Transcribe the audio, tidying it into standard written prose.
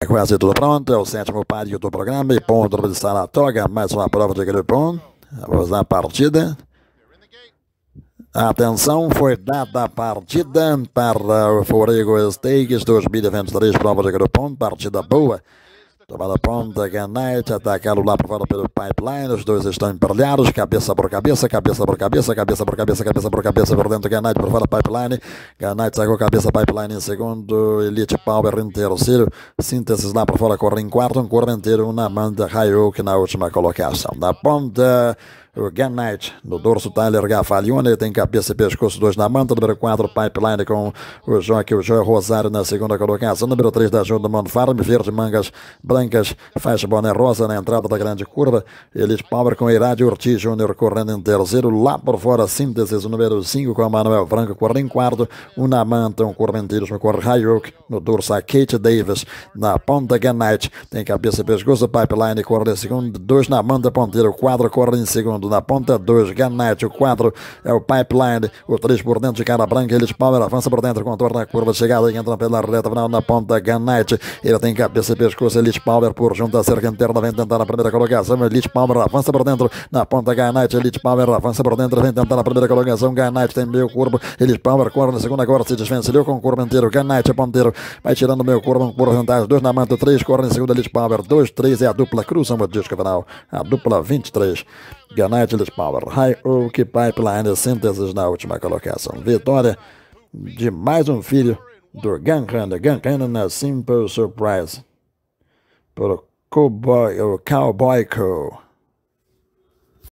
Quase tudo pronto, é o sétimo pádio do programa e ponto de Saratoga, mais uma prova de grupo 1. Vamos na partida. Atenção, foi dada a partida para o Forigo Stakes 2023, prova de grupo 1, partida boa. Tomada pronta, Ganite, atacado lá por fora pelo Pipeline, os dois estão emparelhados, cabeça por cabeça, cabeça por cabeça, cabeça por cabeça, cabeça por cabeça, por dentro, Ganite por fora, Pipeline, Ganite sacou cabeça, Pipeline em segundo, Elite Power em terceiro, Sínteses lá por fora, corre em quarto, um corpo inteiro, uma Amanda Hayuk na última colocação. Na ponta, o Ganite, no dorso, Tyler Gaffalione, tem cabeça e pescoço, dois na manta, número 4, Pipeline com o Joaquim Rosário na segunda colocação, número 3 da Júnior Mount Farm, verde, mangas brancas, faixa boné rosa na entrada da grande curva, Elite Power com Irade Ortiz Júnior correndo em terceiro, lá por fora, Sínteses, o número 5 com Manuel Franco, corre em quarto, um na manta, um correnteiros no corre Hayuk, no dorso a Kate Davis, na ponta Ganite, tem cabeça e pescoço, Pipeline corre em segundo, dois na manta, ponteiro, 4 corre em segundo, na ponta 2, Ganite, o 4 é o Pipeline, o 3 por dentro de cara branca, Elite Power avança por dentro, contorna a curva, chegada e entra pela reta final na ponta Ganite, ele tem cabeça e pescoço, Elite Power por junto à cerca interna, vem tentar na primeira colocação, Elite Power avança por dentro, na ponta Ganite, Elite Power avança por dentro, vem tentar na primeira colocação, Ganite tem meio curvo, Elite Power corre na segunda, agora se desvencilhou com o curvo inteiro, Ganite é ponteiro, vai tirando meio curvo, um porcentagem, 2 na manta, 3 corre em segunda, Elite Power, 2, 3 é a dupla, cruzam o disco final, a dupla 23. Ganite, Elite Power, Hayuk, Pipeline, Sínteses na última colocação. Vitória de mais um filho do Gun Hunter na Simple Surprise. Por o Cowboy Co.